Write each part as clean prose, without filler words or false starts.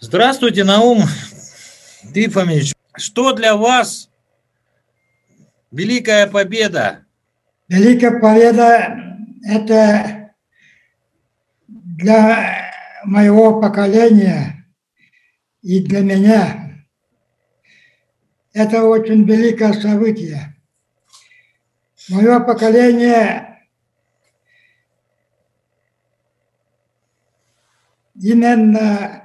Здравствуйте, Наум Трифомович. Что для вас Великая Победа? Великая Победа – это для моего поколения и для меня. Это очень великое событие. Мое поколение именно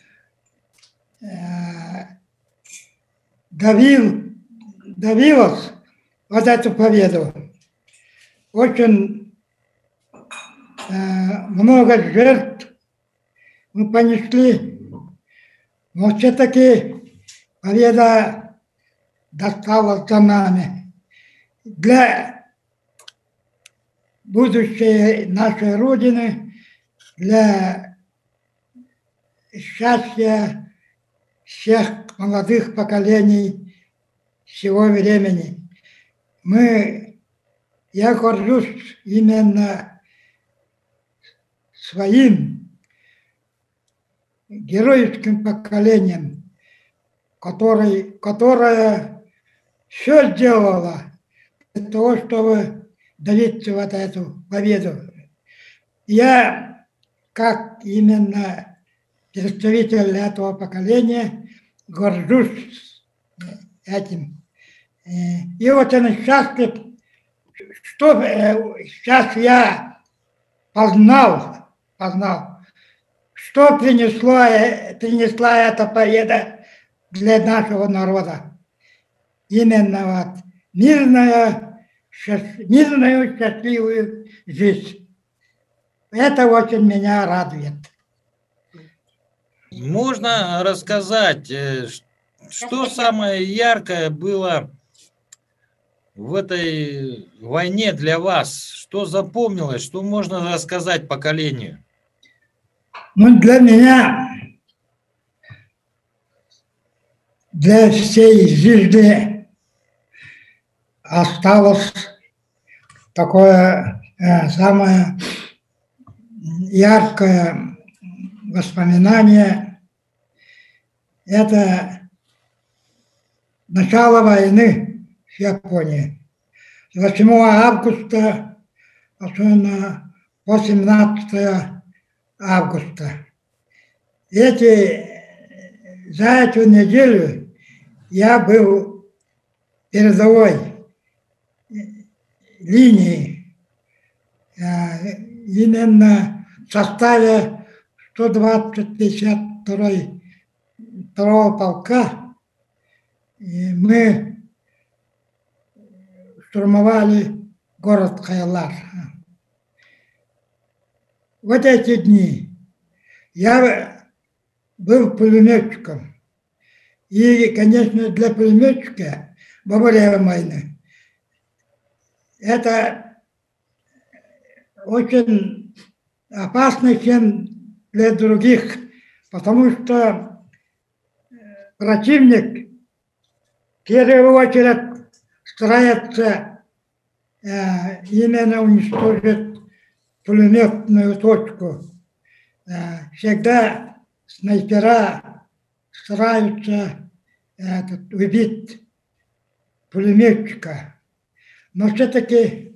добилось вот эту победу. Очень много жертв мы понесли, но все-таки победа досталась за нами. Для будущей нашей Родины, для счастья всех молодых поколений всего времени. Я горжусь именно своим героическим поколением, которое все сделало для того, чтобы добиться вот эту победу. Я, как именно представитель этого поколения, горжусь этим. И очень счастлив, что сейчас я познал, что принесла эта победа для нашего народа. Именно вот мирную, счастливую жизнь. Это очень меня радует. Можно рассказать, что самое яркое было в этой войне для вас? Что запомнилось? Что можно рассказать поколению? Ну, для меня, для всей жизни осталось такое самое яркое воспоминание. Это начало войны в Японии. С 8 августа, особенно по 17 августа. За эту неделю я был в передовой линии, именно в составе 120-52 полка. И мы штурмовали город Хайлар. Вот эти дни я был пулеметчиком. И, конечно, для пулеметчика во время войны это очень опасно, чем для других, потому что противник в первую очередь старается именно уничтожить пулеметную точку. Всегда снайпера стараются убить пулеметчика. Но все-таки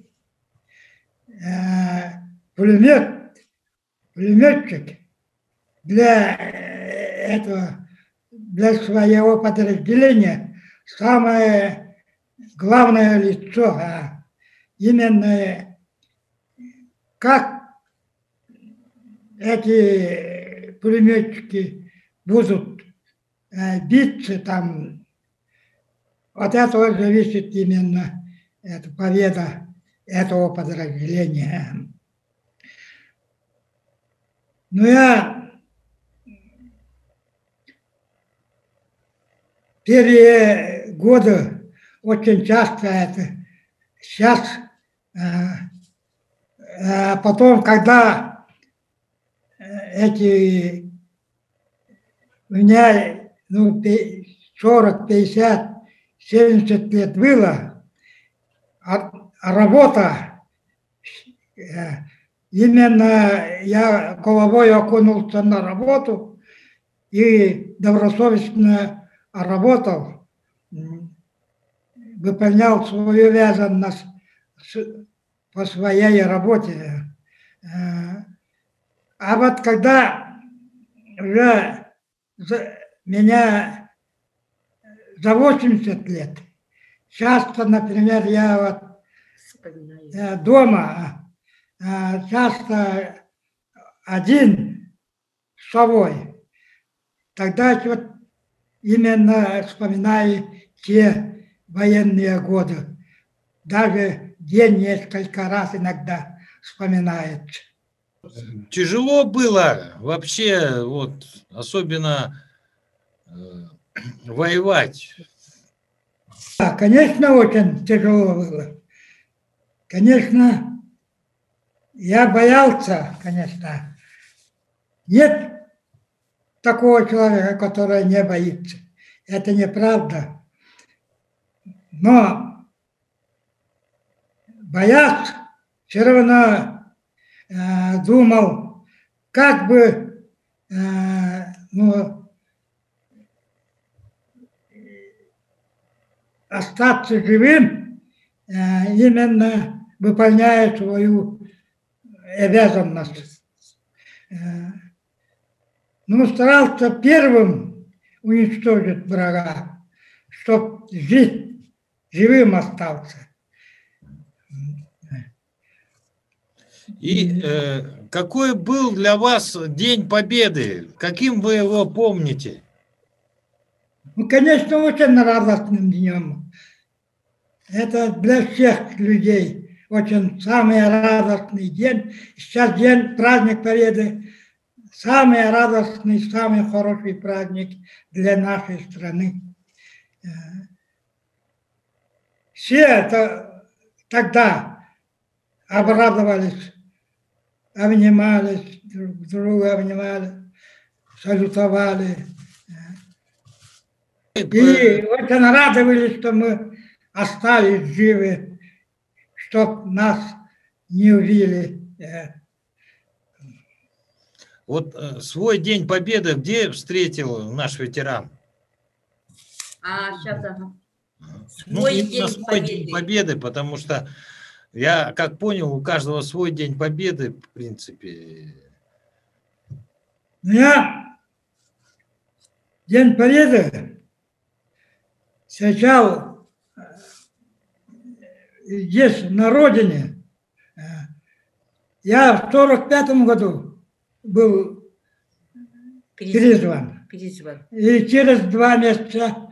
пулеметчик для своего подразделения самое главное лицо. Именно как эти пулеметчики будут биться там, от этого зависит именно эта победа этого подразделения. Но я первые годы очень часто сейчас, потом, когда у меня 40, 50, 70 лет было, а работа, именно я головой окунулся на работу, и добросовестно работал, выполнял свою обязанность по своей работе. А вот когда уже меня за 80 лет, часто, например, я вот дома часто один с собой, тогда вот именно вспоминаю те военные годы. Даже день несколько раз иногда вспоминается. Тяжело было вообще, вот, особенно воевать. Да, конечно, очень тяжело было. Конечно, я боялся, конечно. Нет такого человека, который не боится. Это неправда. Но боясь, все равно думал, как бы остаться живым, именно выполняя свою обязанность. Старался первым уничтожить врага, чтобы живым остался. И какой был для вас День Победы? Каким вы его помните? Конечно, очень радостным днем. Это для всех людей очень самый радостный день. Сейчас день, праздник Победы, самый радостный, самый хороший праздник для нашей страны. Все это тогда обрадовались, обнимались, друг друга обнимали, салютовали. И очень радовались, что мы остались живы, чтоб нас не убили. Вот свой День Победы где встретил наш ветеран? Сейчас, ага. Свой День Победы, потому что я, как понял, у каждого свой День Победы, в принципе. Я День Победы встречал здесь, на родине. Я в 1945 году был призван. И через 2 месяца,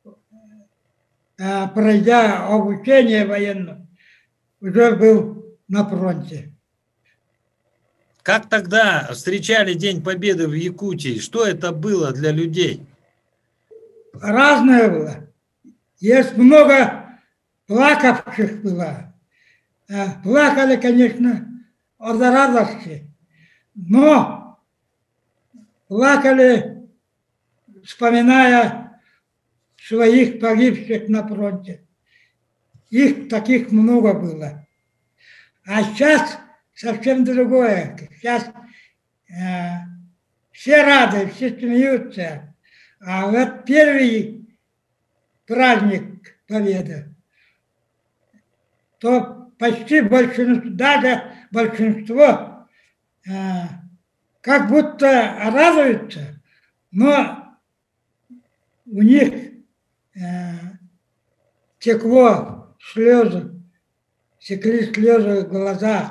пройдя обучение военное, уже был на фронте. Как тогда встречали День Победы в Якутии? Что это было для людей? Разное было. Есть много плакавших было. Плакали, конечно, от радости, но плакали, вспоминая своих погибших на фронте. Их таких много было. А сейчас совсем другое. Сейчас все рады, все смеются. А вот первый праздник Победы, то почти большинство, даже большинство, как будто радуются, но у них текло слезы, текли слезы в глазах.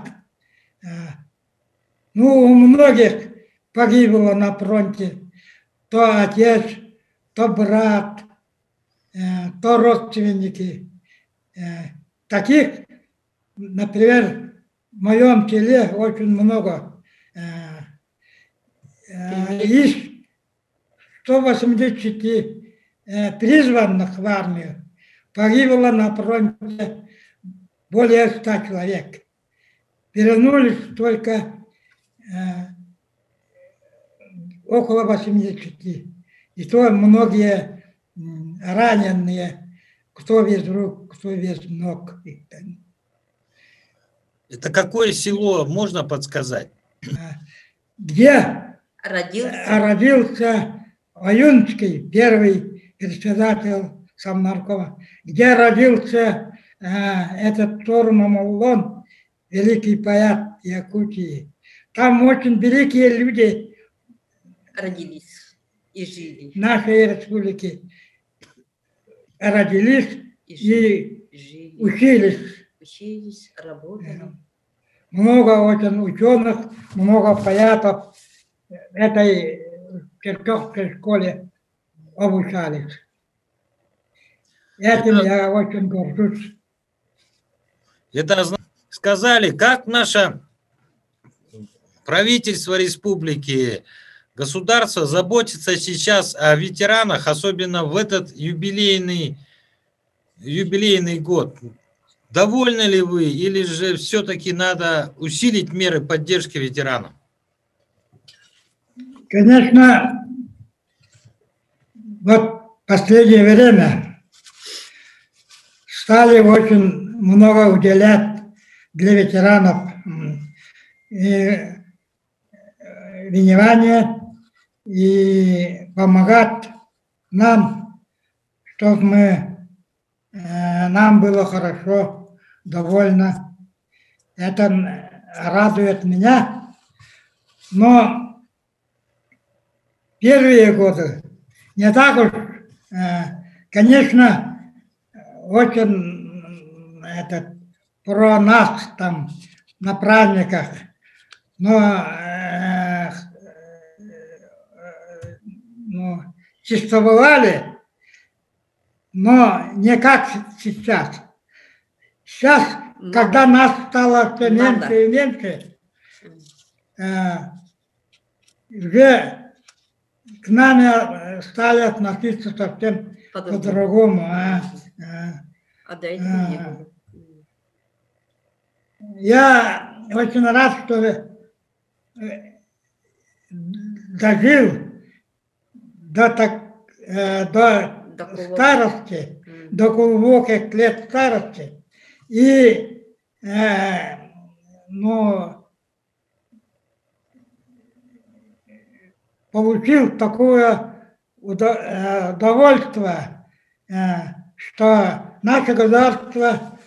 У многих погибло на фронте то отец, то брат, то родственники. Таких, например, в моем селе очень много. Из 180 призванных в армию погибло на фронте более 100 человек. Вернулись только около 80. И то многие раненые, кто без рук, кто без ног. Это какое село, можно подсказать? Где родился Аюнский, первый председатель Совнаркома, где родился этот Турмамуллон, великий поэт Якутии. Там очень великие люди родились и жили. Нашей республики родились и жили. Учились, работали. Много очень ученых, много поэтов в этой Черкесской школе обучались. Этим я очень горжусь. Это сказали, как наше правительство республики, государство заботится сейчас о ветеранах, особенно в этот юбилейный год. Довольны ли вы или же все-таки надо усилить меры поддержки ветеранов? Конечно, вот в последнее время стали очень много уделять для ветеранов и внимание и помогать нам, чтобы нам было хорошо, довольно. Это радует меня. Но первые годы не так уж, конечно, очень про нас там на праздниках, но существовали, но не как сейчас. Сейчас, когда нас стало все меньше и меньше, уже к нам стали относиться совсем по-другому. А до этого не было. Я очень рад, что дожил до старости, до глубоких лет старости. И получил такое удовольствие, что наше государство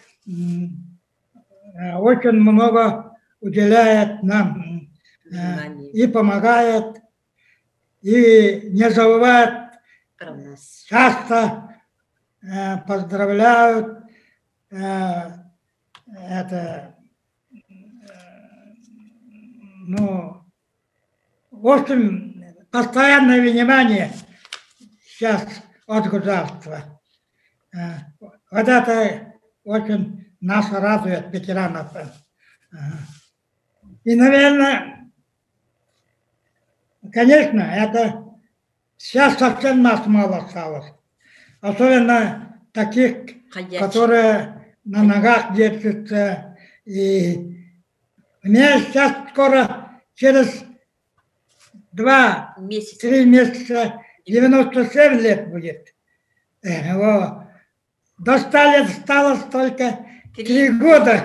очень много уделяет нам и помогает, и не забывает, часто поздравляют. В общем, постоянное внимание сейчас от государства. Вот это очень нас радует, ветеранов. И, наверное, конечно, это сейчас совсем нас мало осталось. Особенно таких, которые на ногах держатся. И у меня сейчас скоро через 2-3 месяца 97 лет будет. До 100 лет осталось только 3 года.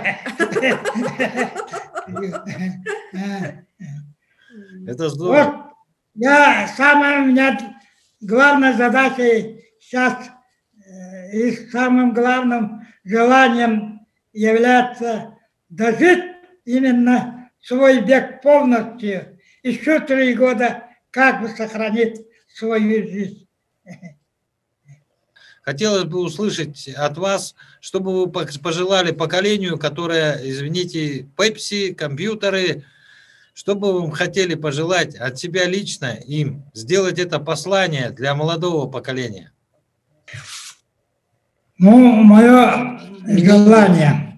Это здорово. Вот самая у меня главной задачей сейчас и самым главным желанием является дожить именно свой век полностью. Еще 3 года как бы сохранить свою жизнь. Хотелось бы услышать от вас, что бы вы пожелали поколению, которое, извините, пепси, компьютеры, что бы вы хотели пожелать от себя лично им, сделать это послание для молодого поколения? Мое желание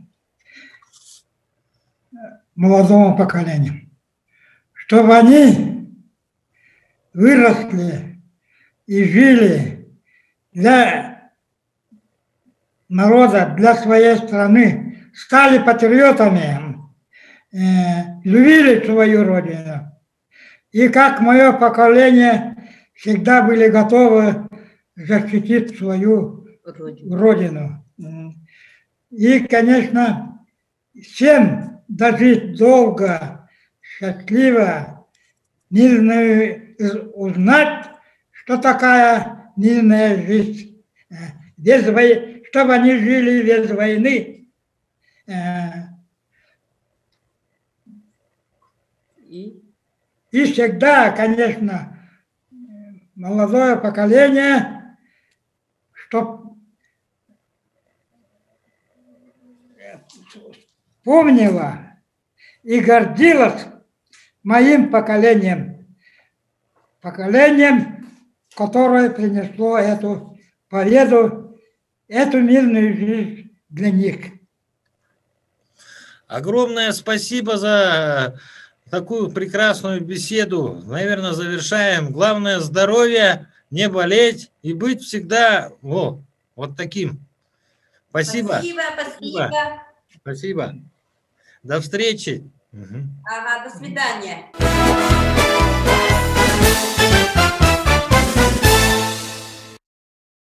молодому поколению, чтобы они выросли и жили для народа, для своей страны, стали патриотами, любили свою родину. И как мое поколение всегда были готовы защитить свою родину. И, конечно, всем дожить долго, счастливо, мирно узнать, что такая мирная жизнь. Чтобы они жили без войны. И всегда, конечно, молодое поколение, чтоб помнило и гордилось моим поколением, которое принесло эту победу, эту мирную жизнь для них. Огромное спасибо за такую прекрасную беседу. Наверное, завершаем. Главное — здоровье, не болеть и быть всегда вот таким. Спасибо. Спасибо. Спасибо. До встречи. Ага, до свидания.